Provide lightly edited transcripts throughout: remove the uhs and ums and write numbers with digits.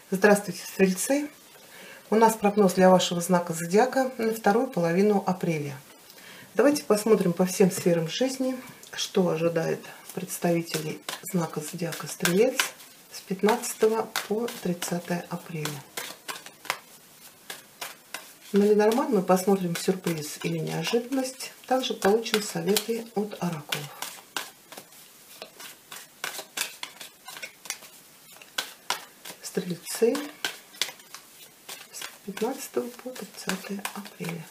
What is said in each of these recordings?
Здравствуйте, стрельцы! У нас прогноз для вашего знака зодиака на вторую половину апреля. Давайте посмотрим по всем сферам жизни, что ожидает представителей знака зодиака Стрелец с 15 по 30 апреля. На Ленорман мы посмотрим сюрприз или неожиданность. Также получим советы от оракулов. Стрельцы с 15 по 30 апреля.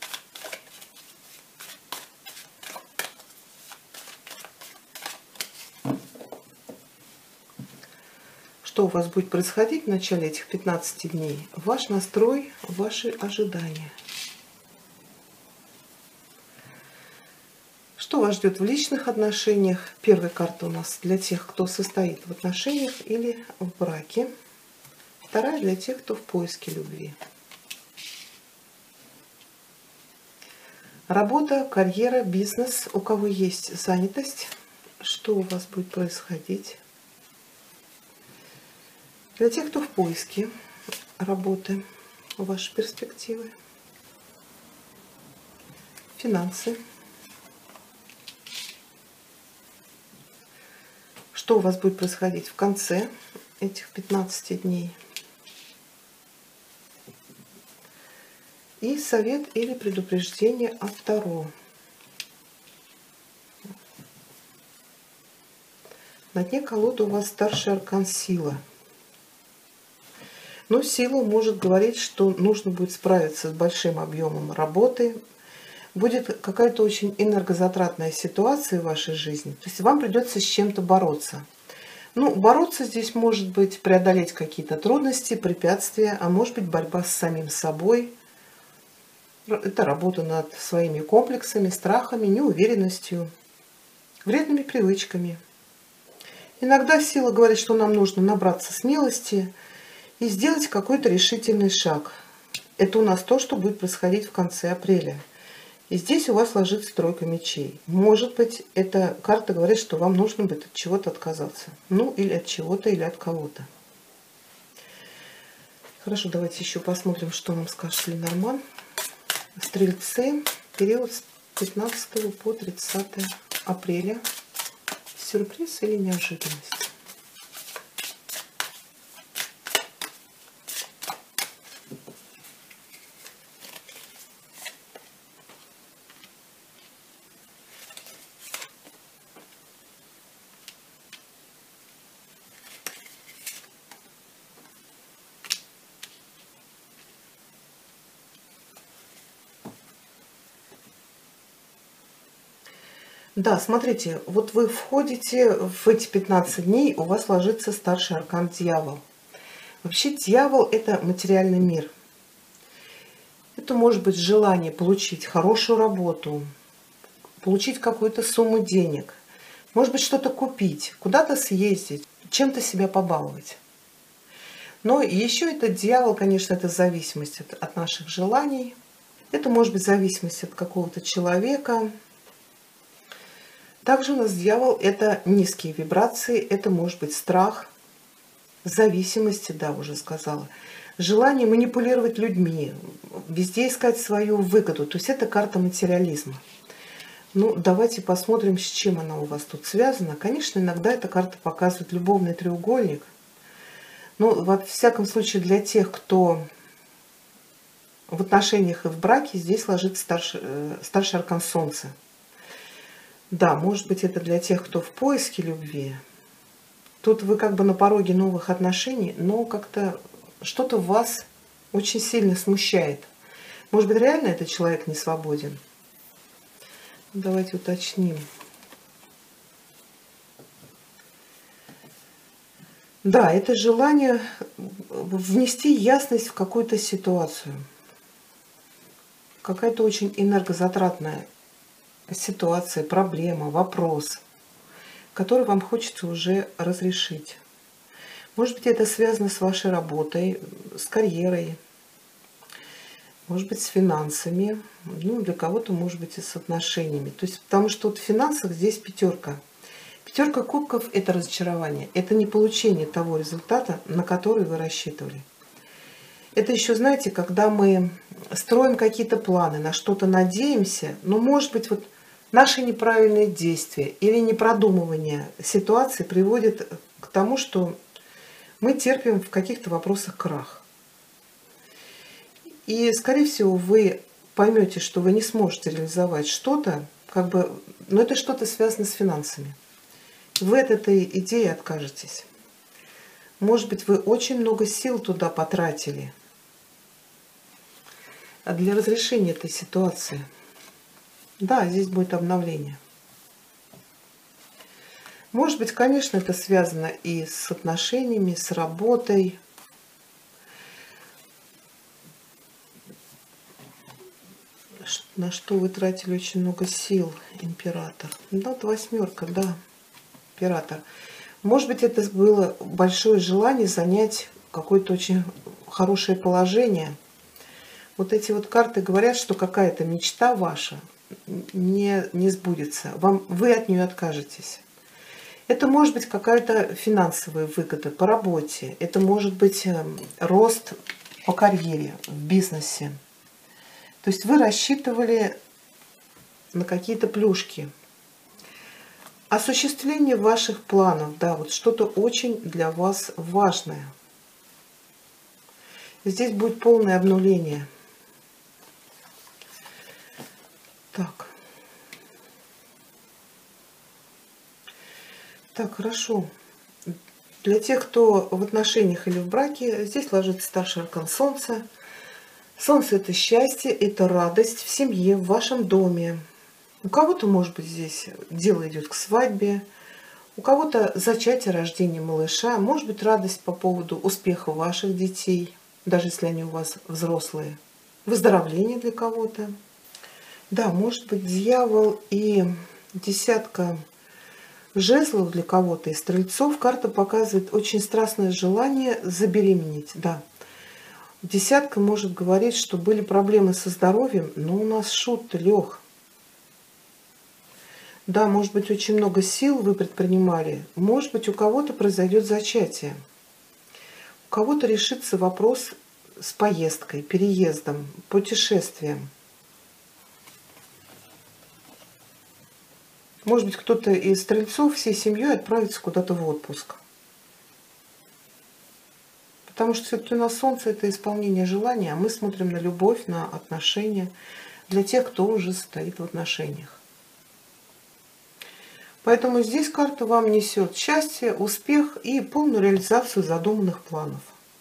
Что у вас будет происходить в начале этих 15 дней? Ваш настрой, ваши ожидания. Что вас ждет в личных отношениях? Первая карта у нас для тех, кто состоит в отношениях или в браке. Вторая для тех, кто в поиске любви. Работа, карьера, бизнес. У кого есть занятость, что у вас будет происходить? Для тех, кто в поиске работы, ваши перспективы. Финансы. Что у вас будет происходить в конце этих 15 дней? И совет или предупреждение от Таро. На дне колоды у вас старший аркан сила. Но сила может говорить, что нужно будет справиться с большим объемом работы. Будет какая-то очень энергозатратная ситуация в вашей жизни. То есть вам придется с чем-то бороться. Ну, бороться здесь может быть преодолеть какие-то трудности, препятствия, а может быть борьба с самим собой. Это работа над своими комплексами, страхами, неуверенностью, вредными привычками. Иногда сила говорит, что нам нужно набраться смелости и сделать какой-то решительный шаг. Это у нас то, что будет происходить в конце апреля. И здесь у вас ложится тройка мечей. Может быть, эта карта говорит, что вам нужно будет от чего-то отказаться. Ну, или от чего-то, или от кого-то. Хорошо, давайте еще посмотрим, что нам скажет Ленорман. Стрельцы, период с 15 по 30 апреля. Сюрприз или неожиданность? Да, смотрите, вот вы входите в эти 15 дней, у вас ложится старший аркан дьявол. Вообще дьявол – это материальный мир. Это может быть желание получить хорошую работу, получить какую-то сумму денег, может быть что-то купить, куда-то съездить, чем-то себя побаловать. Но еще этот дьявол, конечно, это зависимость от наших желаний. Это может быть зависимость от какого-то человека. Также у нас дьявол – это низкие вибрации, это может быть страх, зависимости, да, уже сказала, желание манипулировать людьми, везде искать свою выгоду. То есть это карта материализма. Ну, давайте посмотрим, с чем она у вас тут связана. Конечно, иногда эта карта показывает любовный треугольник. Но, во всяком случае, для тех, кто в отношениях и в браке, здесь ложится старший аркан Солнца. Да, может быть, это для тех, кто в поиске любви. Тут вы как бы на пороге новых отношений, но как-то что-то вас очень сильно смущает. Может быть, реально этот человек не свободен? Давайте уточним. Да, это желание внести ясность в какую-то ситуацию. Какая-то очень энергозатратная ситуация, проблема, вопрос, который вам хочется уже разрешить. Может быть, это связано с вашей работой, с карьерой, может быть, с финансами, ну, для кого-то, может быть, и с отношениями. То есть, потому что вот в финансах здесь пятерка. Пятерка кубков – это разочарование. Это не получение того результата, на который вы рассчитывали. Это еще, знаете, когда мы строим какие-то планы, на что-то надеемся, но, может быть, вот наши неправильные действия или непродумывание ситуации приводит к тому, что мы терпим в каких-то вопросах крах. И, скорее всего, вы поймете, что вы не сможете реализовать что-то, но это что-то связано с финансами. Вы от этой идеи откажетесь. Может быть, вы очень много сил туда потратили для разрешения этой ситуации. Да, здесь будет обновление. Может быть, конечно, это связано и с отношениями, с работой. На что вы тратили очень много сил, император. Да, вот восьмерка, да, император. Может быть, это было большое желание занять какое-то очень хорошее положение. Вот эти вот карты говорят, что какая-то мечта ваша не сбудется. Вы от нее откажетесь. Это может быть какая-то финансовая выгода по работе. Это может быть рост по карьере в бизнесе. То есть вы рассчитывали на какие-то плюшки. Осуществление ваших планов, да, вот что-то очень для вас важное. Здесь будет полное обнуление. Так. Так, хорошо. Для тех, кто в отношениях или в браке, здесь ложится старший аркан Солнца. Солнце – это счастье, это радость в семье, в вашем доме. У кого-то, может быть, здесь дело идет к свадьбе, у кого-то зачатие, рождение малыша, может быть, радость по поводу успеха ваших детей, даже если они у вас взрослые, выздоровление для кого-то. Да, может быть, дьявол и десятка жезлов для кого-то из стрельцов. Карта показывает очень страстное желание забеременеть. Да. Десятка может говорить, что были проблемы со здоровьем, но у нас шут-то лег. Да, может быть, очень много сил вы предпринимали. Может быть, у кого-то произойдет зачатие. У кого-то решится вопрос с поездкой, переездом, путешествием. Может быть, кто-то из стрельцов всей семьей отправится куда-то в отпуск. Потому что все-таки у нас Солнце – это исполнение желания, а мы смотрим на любовь, на отношения для тех, кто уже стоит в отношениях. Поэтому здесь карта вам несет счастье, успех и полную реализацию задуманных планов.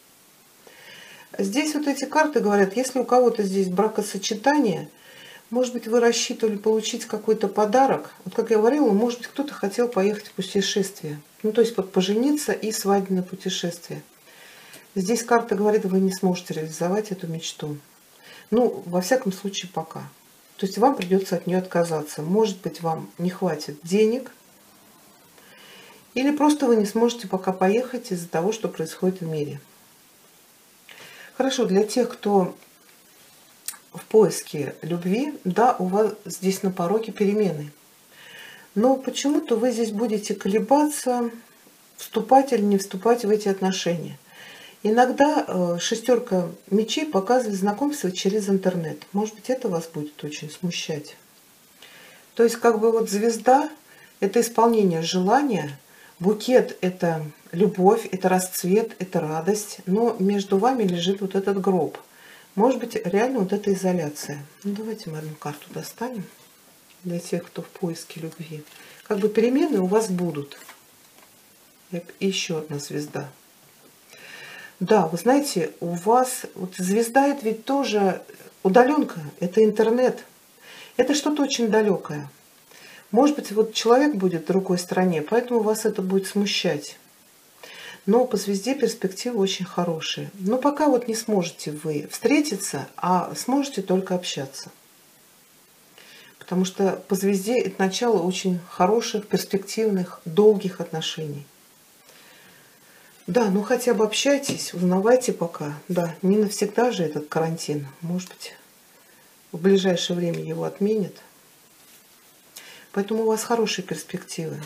Здесь вот эти карты говорят, если у кого-то здесь бракосочетание, может быть, вы рассчитывали получить какой-то подарок. Вот как я говорила, может быть, кто-то хотел поехать в путешествие. Ну, то есть вот пожениться и свадебное путешествие. Здесь карта говорит, вы не сможете реализовать эту мечту. Ну, во всяком случае, пока. То есть вам придется от нее отказаться. Может быть, вам не хватит денег. Или просто вы не сможете пока поехать из-за того, что происходит в мире. Хорошо, для тех, кто в поиске любви, да, у вас здесь на пороге перемены. Но почему-то вы здесь будете колебаться, вступать или не вступать в эти отношения. Иногда шестерка мечей показывает знакомство через интернет. Может быть, это вас будет очень смущать. То есть, как бы вот звезда – это исполнение желания, букет – это любовь, это расцвет, это радость, но между вами лежит вот этот гроб. Может быть, реально вот эта изоляция. Ну, давайте мы одну карту достанем для тех, кто в поиске любви. Как бы перемены у вас будут. И еще одна звезда. Да, вы знаете, у вас вот звезда это ведь тоже удаленка, это интернет, это что-то очень далекое. Может быть, вот человек будет в другой стране, поэтому вас это будет смущать. Но по звезде перспективы очень хорошие. Но пока вот не сможете вы встретиться, а сможете только общаться. Потому что по звезде это начало очень хороших, перспективных, долгих отношений. Да, ну хотя бы общайтесь, узнавайте пока. Да, не навсегда же этот карантин. Может быть, в ближайшее время его отменят. Поэтому у вас хорошие перспективы.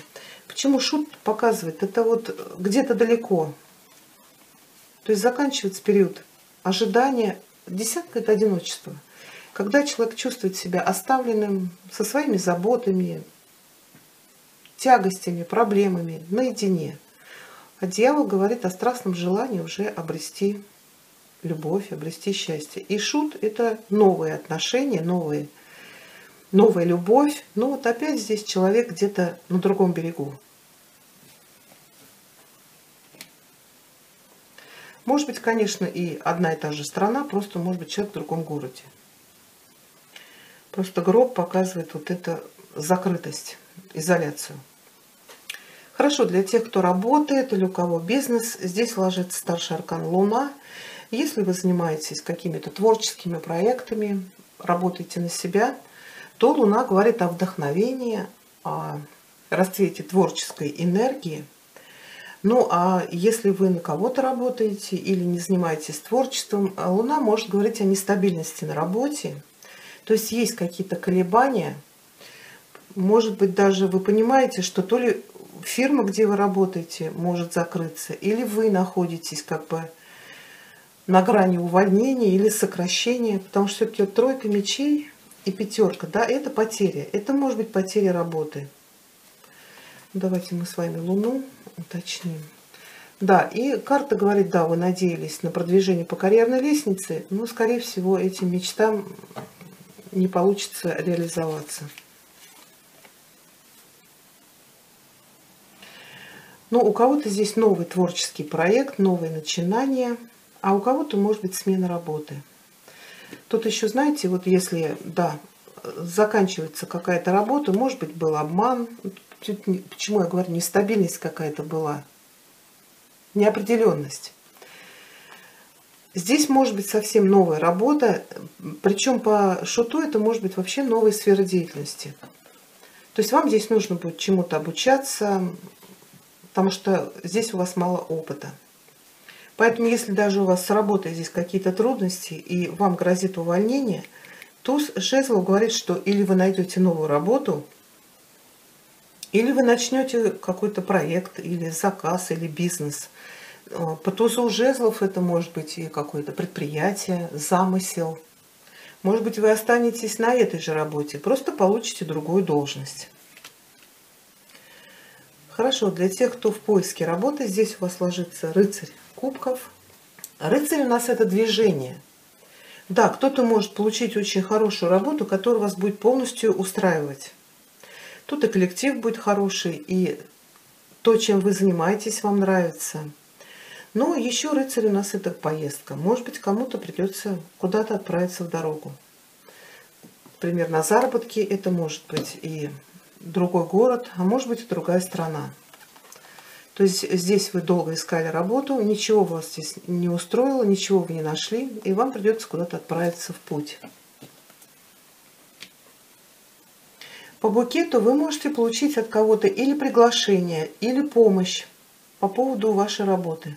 Почему шут показывает? Это вот где-то далеко. То есть заканчивается период ожидания. Десятка – это одиночество. Когда человек чувствует себя оставленным, со своими заботами, тягостями, проблемами, наедине. А дьявол говорит о страстном желании уже обрести любовь, обрести счастье. И шут – это новые отношения, новая любовь. Но вот опять здесь человек где-то на другом берегу. Может быть, конечно, и одна и та же страна, просто может быть человек в другом городе. Просто гроб показывает вот эту закрытость, изоляцию. Хорошо, для тех, кто работает или у кого бизнес, здесь ложится старший аркан Луна. Если вы занимаетесь какими-то творческими проектами, работаете на себя, то Луна говорит о вдохновении, о расцвете творческой энергии. Ну, а если вы на кого-то работаете или не занимаетесь творчеством, Луна может говорить о нестабильности на работе. То есть есть какие-то колебания. Может быть, даже вы понимаете, что то ли фирма, где вы работаете, может закрыться, или вы находитесь как бы на грани увольнения или сокращения, потому что все-таки вот тройка мечей и пятерка, да, это потеря. Это может быть потеря работы. Давайте мы с вами Луну уточним. Да, и карта говорит, да, вы надеялись на продвижение по карьерной лестнице, но, скорее всего, этим мечтам не получится реализоваться. Но у кого-то здесь новый творческий проект, новые начинания, а у кого-то может быть смена работы. Тут еще, знаете, вот если, да, заканчивается какая-то работа, может быть, был обман. Почему я говорю, нестабильность какая-то была, неопределенность. Здесь может быть совсем новая работа, причем по шуту это может быть вообще новая сфера деятельности. То есть вам здесь нужно будет чему-то обучаться, потому что здесь у вас мало опыта. Поэтому если даже у вас с работой здесь какие-то трудности и вам грозит увольнение, туз жезлов говорит, что или вы найдете новую работу, или вы начнете какой-то проект, или заказ, или бизнес. По тузу жезлов это может быть и какое-то предприятие, замысел. Может быть, вы останетесь на этой же работе, просто получите другую должность. Хорошо, для тех, кто в поиске работы, здесь у вас ложится рыцарь кубков. Рыцарь у нас это движение. Да, кто-то может получить очень хорошую работу, которая вас будет полностью устраивать. Тут и коллектив будет хороший, и то, чем вы занимаетесь, вам нравится. Но еще рыцарь у нас это поездка. Может быть, кому-то придется куда-то отправиться в дорогу. Например, на заработки это может быть и другой город, а может быть и другая страна. То есть здесь вы долго искали работу, ничего вас здесь не устроило, ничего вы не нашли, и вам придется куда-то отправиться в путь. По букету вы можете получить от кого-то или приглашение, или помощь по поводу вашей работы.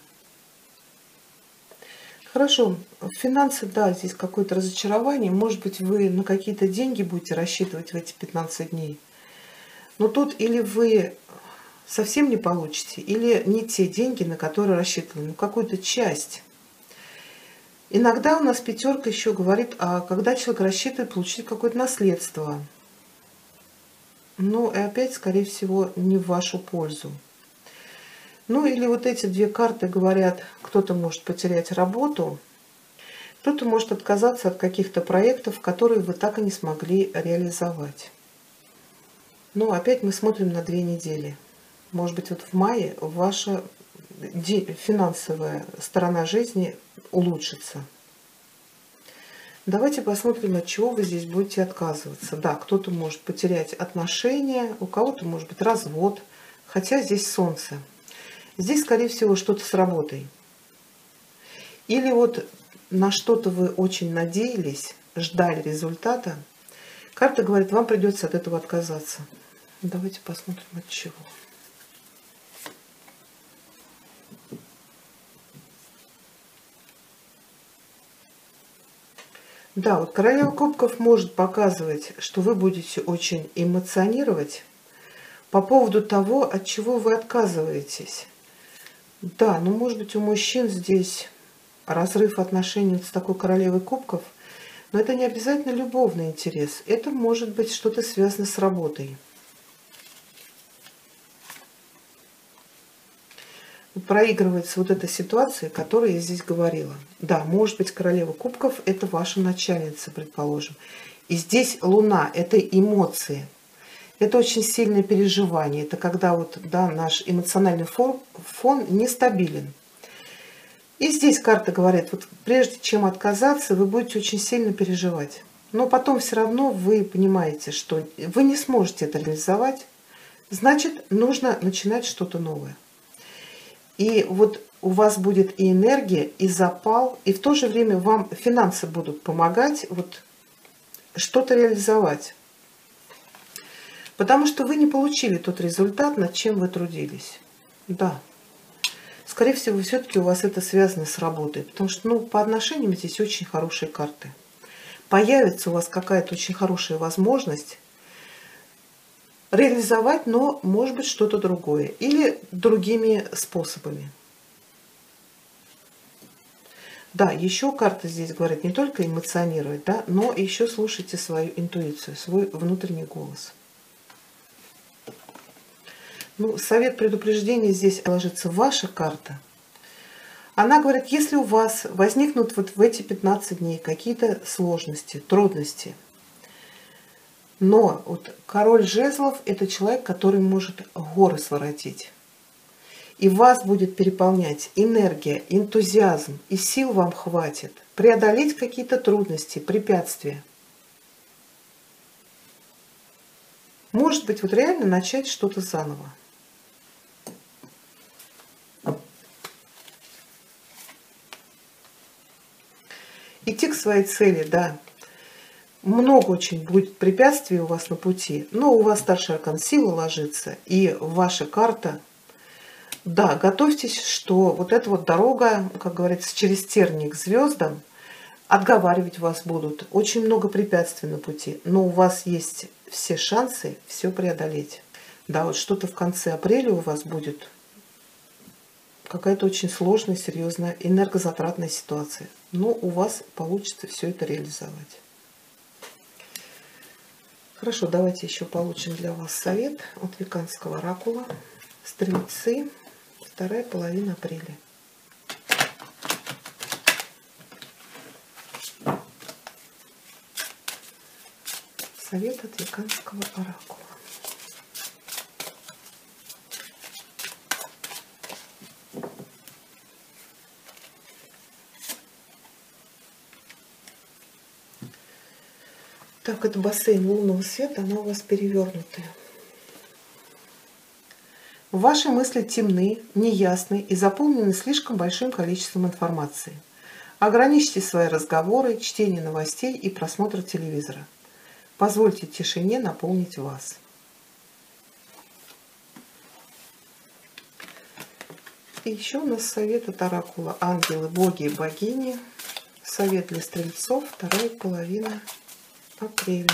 Хорошо, финансы, да, здесь какое-то разочарование. Может быть, вы на какие-то деньги будете рассчитывать в эти 15 дней. Но тут или вы совсем не получите, или не те деньги, на которые рассчитывали, ну какую-то часть. Иногда у нас пятерка еще говорит, а когда человек рассчитывает получить какое-то наследство. Ну и опять, скорее всего, не в вашу пользу. Ну или вот эти две карты говорят, кто-то может потерять работу, кто-то может отказаться от каких-то проектов, которые вы так и не смогли реализовать. Ну опять мы смотрим на 2 недели. Может быть, вот в мае ваша финансовая сторона жизни улучшится. Давайте посмотрим, от чего вы здесь будете отказываться. Да, кто-то может потерять отношения, у кого-то может быть развод, хотя здесь Солнце. Здесь, скорее всего, что-то с работой. Или вот на что-то вы очень надеялись, ждали результата. Карта говорит, вам придется от этого отказаться. Давайте посмотрим, от чего. Да, вот королева кубков может показывать, что вы будете очень эмоционировать По поводу того, от чего вы отказываетесь. Да, ну может быть у мужчин здесь разрыв отношений с такой королевой кубков, но это не обязательно любовный интерес. Это может быть что-то связано с работой. Проигрывается вот эта ситуация, о которой я здесь говорила. Да, может быть, королева кубков – это ваша начальница, предположим. И здесь Луна – это эмоции. Это очень сильное переживание. Это когда вот, да, наш эмоциональный фон нестабилен. И здесь карта говорит, вот прежде чем отказаться, вы будете очень сильно переживать. Но потом все равно вы понимаете, что вы не сможете это реализовать. Значит, нужно начинать что-то новое. И вот у вас будет и энергия, и запал, и в то же время вам финансы будут помогать вот что-то реализовать. Потому что вы не получили тот результат, над чем вы трудились. Да. Скорее всего, все-таки у вас это связано с работой. Потому что, ну, по отношениям здесь очень хорошие карты. Появится у вас какая-то очень хорошая возможность реализовать, но, может быть, что-то другое. Или другими способами. Да, еще карта здесь говорит не только эмоционировать, да, но еще слушайте свою интуицию, свой внутренний голос. Ну, совет предупреждения здесь ложится ваша карта. Она говорит, если у вас возникнут вот в эти 15 дней какие-то сложности, трудности, но вот король жезлов – это человек, который может горы своротить. И вас будет переполнять энергия, энтузиазм, и сил вам хватит преодолеть какие-то трудности, препятствия. Может быть, вот реально начать что-то заново. Идти к своей цели, да. Много очень будет препятствий у вас на пути, но у вас старший аркан сила ложится, и ваша карта. Да, готовьтесь, что вот эта вот дорога, как говорится, через тернии к звездам, отговаривать вас будут. Очень много препятствий на пути, но у вас есть все шансы все преодолеть. Да, вот что-то в конце апреля у вас будет какая-то очень сложная, серьезная, энергозатратная ситуация. Но у вас получится все это реализовать. Хорошо, давайте еще получим для вас совет от Веканского оракула. Стрельцы, вторая половина апреля. Совет от Веканского оракула. Так, это бассейн лунного света, она у вас перевернутая. Ваши мысли темны, неясны и заполнены слишком большим количеством информации. Ограничьте свои разговоры, чтение новостей и просмотр телевизора. Позвольте тишине наполнить вас. И еще у нас совет от оракула ангелы, боги и богини. Совет для стрельцов, вторая половина апреля.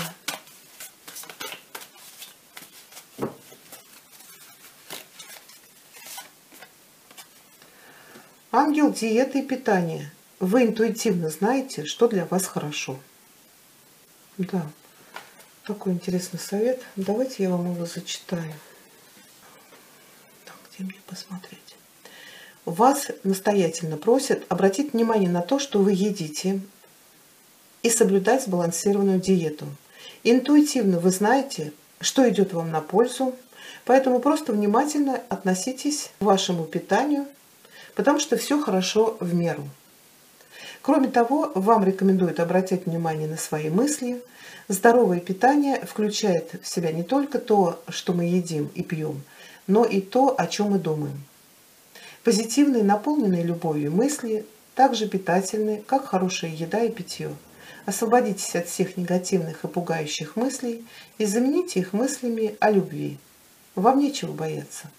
Ангел диеты и питания. Вы интуитивно знаете, что для вас хорошо. Да, такой интересный совет. Давайте я вам его зачитаю. Так, где мне посмотреть? Вас настоятельно просят обратить внимание на то, что вы едите, и соблюдать сбалансированную диету. Интуитивно вы знаете, что идет вам на пользу, поэтому просто внимательно относитесь к вашему питанию, потому что все хорошо в меру. Кроме того, вам рекомендуют обратить внимание на свои мысли. Здоровое питание включает в себя не только то, что мы едим и пьем, но и то, о чем мы думаем. Позитивные, наполненные любовью мысли также питательны, как хорошая еда и питье. Освободитесь от всех негативных и пугающих мыслей и замените их мыслями о любви. Вам нечего бояться.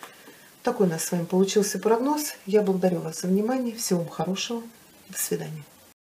Такой у нас с вами получился прогноз. Я благодарю вас за внимание. Всего вам хорошего. До свидания.